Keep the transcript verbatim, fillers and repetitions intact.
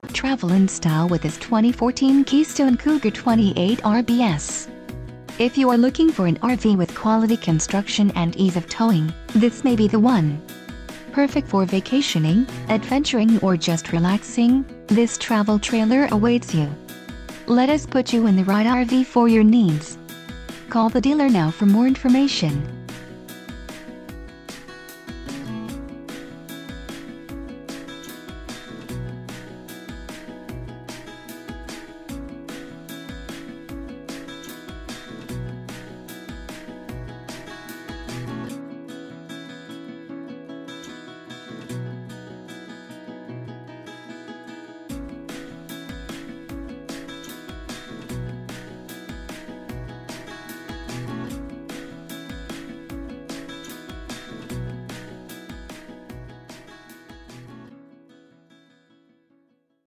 travel in style with this twenty fourteen Keystone Cougar twenty-eight R B S. If you are looking for an R V with quality construction and ease of towing, this may be the one. Perfect for vacationing, adventuring, or just relaxing, this travel trailer awaits you. Let us put you in the right R V for your needs. Call the dealer now for more information.